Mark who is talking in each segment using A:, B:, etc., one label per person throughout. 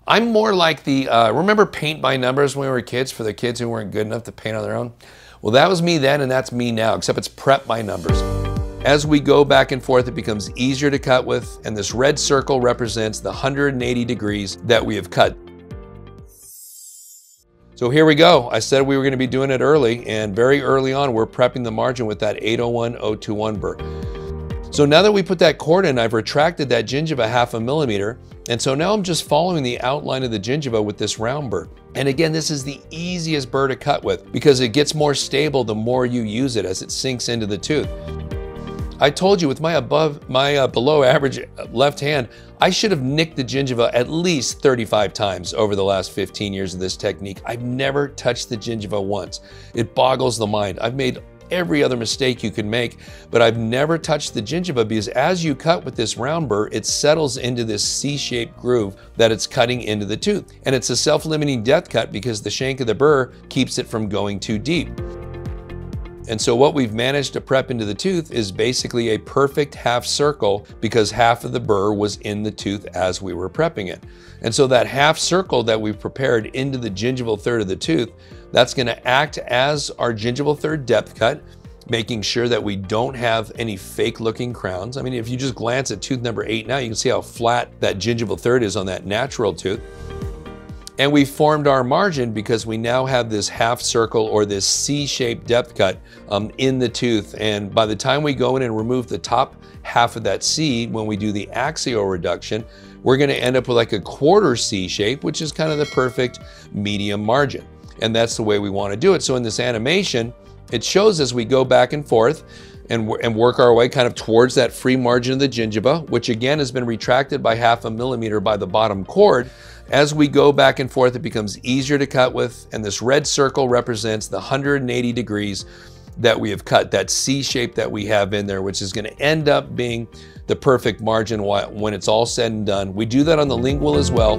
A: I'm more like the, remember paint by numbers when we were kids for the kids who weren't good enough to paint on their own? Well, that was me then and that's me now, except it's prep by numbers. As we go back and forth, it becomes easier to cut with, and this red circle represents the 180 degrees that we have cut. So here we go. I said we were going to be doing it early, and very early on, we're prepping the margin with that 801-021 burr. So now that we put that cord in, I've retracted that gingiva 1/2 millimeter, and so now I'm just following the outline of the gingiva with this round burr. And again, this is the easiest burr to cut with because it gets more stable the more you use it as it sinks into the tooth. I told you with my below average left hand, I should have nicked the gingiva at least 35 times over the last 15 years of this technique. I've never touched the gingiva once. It boggles the mind. I've made every other mistake you can make, but I've never touched the gingiva because as you cut with this round burr, it settles into this C-shaped groove that it's cutting into the tooth. And it's a self-limiting depth cut because the shank of the burr keeps it from going too deep. And so what we've managed to prep into the tooth is basically a perfect half circle because half of the burr was in the tooth as we were prepping it. And so that half circle that we've prepared into the gingival third of the tooth, that's going to act as our gingival third depth cut, making sure that we don't have any fake looking crowns. I mean, if you just glance at tooth number 8 now, you can see how flat that gingival third is on that natural tooth. And we formed our margin because we now have this half circle or this C-shaped depth cut in the tooth. And by the time we go in and remove the top half of that C, when we do the axial reduction, we're going to end up with like a quarter C shape, which is kind of the perfect medium margin. And that's the way we want to do it. So in this animation, it shows as we go back and forth and work our way kind of towards that free margin of the gingiva, which again has been retracted by 1/2 millimeter by the bottom cord. As we go back and forth, it becomes easier to cut with, and this red circle represents the 180 degrees that we have cut, that C shape that we have in there, which is going to end up being the perfect margin when it's all said and done. We do that on the lingual as well.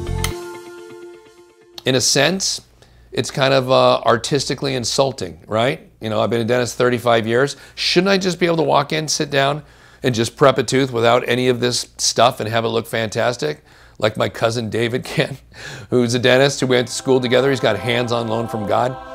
A: In a sense, it's kind of artistically insulting, right? You know, I've been a dentist 35 years. Shouldn't I just be able to walk in, sit down, and just prep a tooth without any of this stuff and have it look fantastic? Like my cousin David can, who's a dentist who went to school together. He's got hands on loan from God.